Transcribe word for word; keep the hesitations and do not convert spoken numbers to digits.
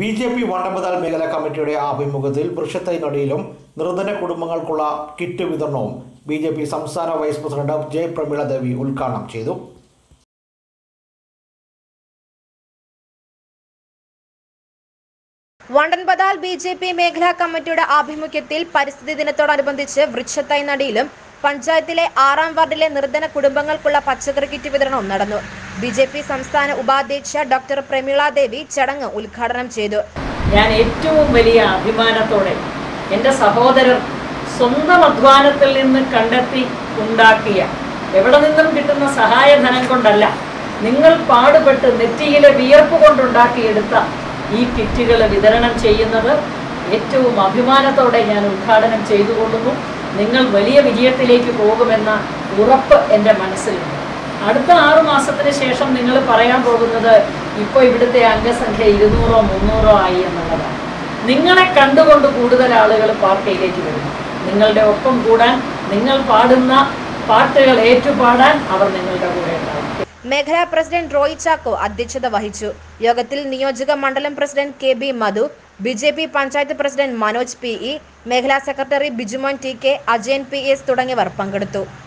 B J P വണ്ടമ്പതാൽ മേഖലാ കമ്മിറ്റിയുടെ ആഭിമുഖ്യത്തിൽ വൃക്ഷത്തൈ നടീലും നിർധന കുടുംബങ്ങൾക്കുള്ള കിറ്റ് വിതരണവും ബി ജെ പി സംസ്ഥാന vice president J Pramila Devi ഉദ്ഘാടനം ചെയ്തു. വണ്ടൻപതാൽ ബി ജെ പി മേഖലാ കമ്മിറ്റിയുടെ ആഭിമുഖ്യത്തിൽ പരിസ്ഥിതി ദിനത്തോടനുബന്ധിച്ച് വൃക്ഷത്തൈ നടീലും പഞ്ചായത്തിലെ ആറാം വാർഡിലെ നിർധന കുടുംബങ്ങൾക്കുള്ള പച്ചക്കറി കിറ്റ് വിതരണവും നടന്നു. ബി ജെ പി സംസ്ഥാന ഉപാധ്യക്ഷ ഡോക്ടർ പ്രമീള ദേവി ചടങ്ങ് ഉദ്ഘാടനം ചെയ്തു. ഞാൻ ഏറ്റവും വലിയ അഭിമാനത്തോടെ എൻ്റെ സഹോദരർ സ്വന്തം അധ്വാനത്തിൽ നിന്ന് കണ്ടെത്തി ഉണ്ടാക്കിയ, എവിടെ നിന്നും കിട്ടുന്ന സഹായധനം കൊണ്ടല്ല, നിങ്ങൾ പാടുപെട്ട് നെറ്റിയിലെ വിയർപ്പ് കൊണ്ടുണ്ടാക്കിയെടുത്ത ഈ കിറ്റുകൾ വിതരണം ചെയ്യുന്നത് ഏറ്റവും അഭിമാനത്തോടെ ഞാൻ ഉദ്ഘാടനം ചെയ്തുകൊള്ളുന്നു. നിങ്ങൾ വലിയ വിജയത്തിലേക്ക് പോകുമെന്ന ഉറപ്പ് എൻ്റെ മനസ്സിലുണ്ട്. അടുത്ത ആറു മാസത്തിന് ശേഷം നിങ്ങൾ പറയാൻ പോകുന്നത് ഇപ്പോൾ ഇവിടുത്തെ അംഗസംഖ്യ ഇരുന്നൂറോ മുന്നൂറോ ആയി എന്നുള്ളതാണ്. നിങ്ങളെ കണ്ടുകൊണ്ട് കൂടുതൽ ആളുകൾ പാർട്ടിയിലേക്ക് വരും. നിങ്ങളുടെ ഒപ്പം കൂടാൻ, നിങ്ങൾ പാടുന്ന പാട്ടുകൾ ഏറ്റുപാടാൻ അവർ നിങ്ങളുടെ കൂടെ ഉണ്ടാവും. മേഖലാ പ്രസിഡന്റ് റോയ് ചാക്കോ അധ്യക്ഷത വഹിച്ചു. യോഗത്തിൽ നിയോജക മണ്ഡലം president K B Madhu, B J P panchayat president Manoj P E, മേഖലാ secretary Bijumon T K, Ajayan P S തുടങ്ങിയവർ പങ്കെടുത്തു.